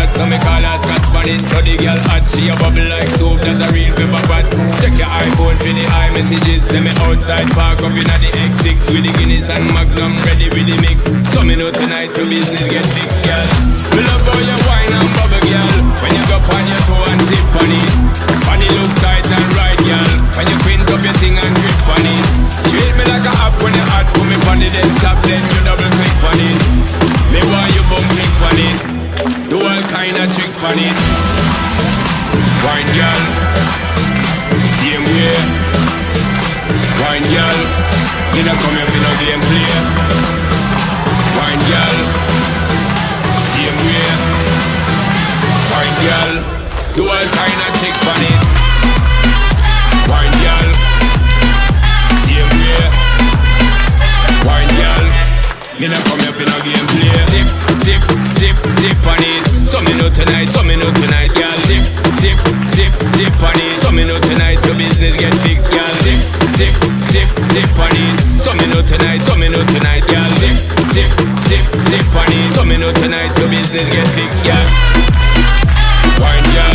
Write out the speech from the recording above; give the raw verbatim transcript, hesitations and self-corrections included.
hot, so me call her scotch bonnet. So the girl hot, she a bubble like soap, that's a real pepper pot. Check your iPhone for the iMessages. Send me outside, park up in the X six with the Guinness and Magnum ready with the mix. So me know tonight your business get fixed, girl. Me love how you wine and bubble, girl. When you go on your toe and tip on it, on it look tight and right, girl. When you print up your thing and grip on it, treat me like a app when you hot. Put me on the desktop, then you double click on it. Me want you bum click on it, do all kind of trick on it. Wine, girl, same way. Wine, girl, you don't come here for no game play. Wine, girl, same way. Wine, girl, do all kind of trick on it. Wine, girl, same way. Wine, girl, you don't come here for no game play. Dip, dip, dip, dip on it. So me know tonight, so me know tonight, girl. Dip, dip, dip, dip on it. So me know tonight your business get fixed, girl. Dip, dip, dip, dip on it. So me know tonight, so me know tonight, girl. Dip, dip, dip, dip on it. So me know tonight your business get fixed, girl. Wine, girl.